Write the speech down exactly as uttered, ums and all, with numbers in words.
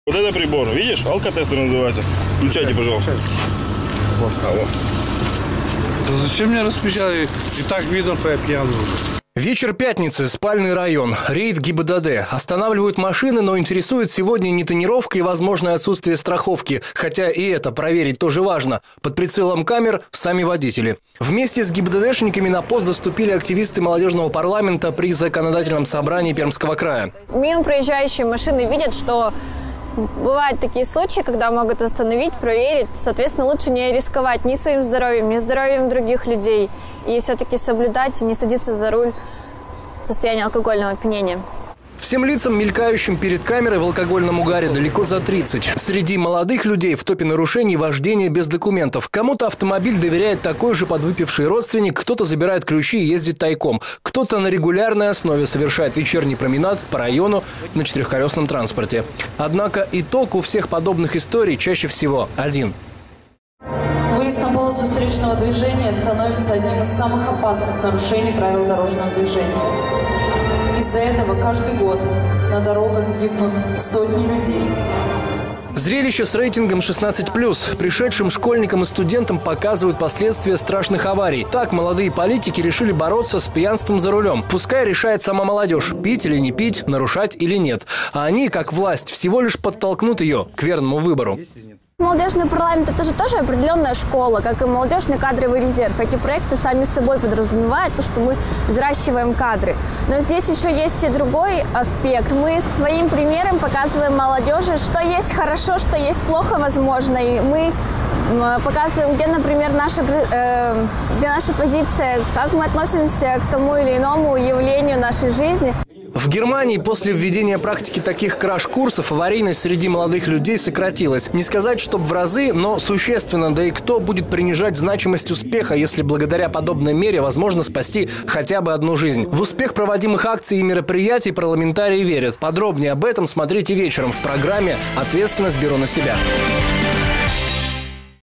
Вот это прибор, видишь? Алкотестер называется. Включайте, пожалуйста. Вот. А, вот. Да зачем меня распечатали? И так видно, что я пьяный. Вечер пятницы, спальный район, рейд ГИБДД. Останавливают машины, но интересует сегодня не тонировка и возможное отсутствие страховки. Хотя и это проверить тоже важно. Под прицелом камер сами водители. Вместе с ГИБДДшниками на пост заступили активисты молодежного парламента при законодательном собрании Пермского края. Мимо проезжающие машины видят, что бывают такие случаи, когда могут остановить, проверить. Соответственно, лучше не рисковать ни своим здоровьем, ни здоровьем других людей. И все-таки соблюдать и не садиться за руль в состоянии алкогольного опьянения. Всем лицам, мелькающим перед камерой в алкогольном угаре, далеко за тридцать. Среди молодых людей в топе нарушений вождение без документов. Кому-то автомобиль доверяет такой же подвыпивший родственник, кто-то забирает ключи и ездит тайком. Кто-то на регулярной основе совершает вечерний променад по району на четырехколесном транспорте. Однако итог у всех подобных историй чаще всего один. Выезд на полосу встречного движения становится одним из самых опасных нарушений правил дорожного движения. Из-за этого каждый год на дорогах гибнут сотни людей. Зрелище с рейтингом шестнадцать плюс. Пришедшим школьникам и студентам показывают последствия страшных аварий. Так молодые политики решили бороться с пьянством за рулем. Пускай решает сама молодежь, пить или не пить, нарушать или нет. А они, как власть, всего лишь подтолкнут ее к верному выбору. Молодежный парламент – это же тоже определенная школа, как и молодежный кадровый резерв. Эти проекты сами собой подразумевают то, что мы взращиваем кадры. Но здесь еще есть и другой аспект. Мы своим примером показываем молодежи, что есть хорошо, что есть плохо, возможно. И мы показываем, где, например, наша, э, где наша позиция, как мы относимся к тому или иному явлению нашей жизни. В Германии после введения практики таких краш-курсов аварийность среди молодых людей сократилась. Не сказать, чтоб в разы, но существенно. Да и кто будет принижать значимость успеха, если благодаря подобной мере возможно спасти хотя бы одну жизнь? В успех проводимых акций и мероприятий парламентарии верят. Подробнее об этом смотрите вечером в программе «Ответственность беру на себя».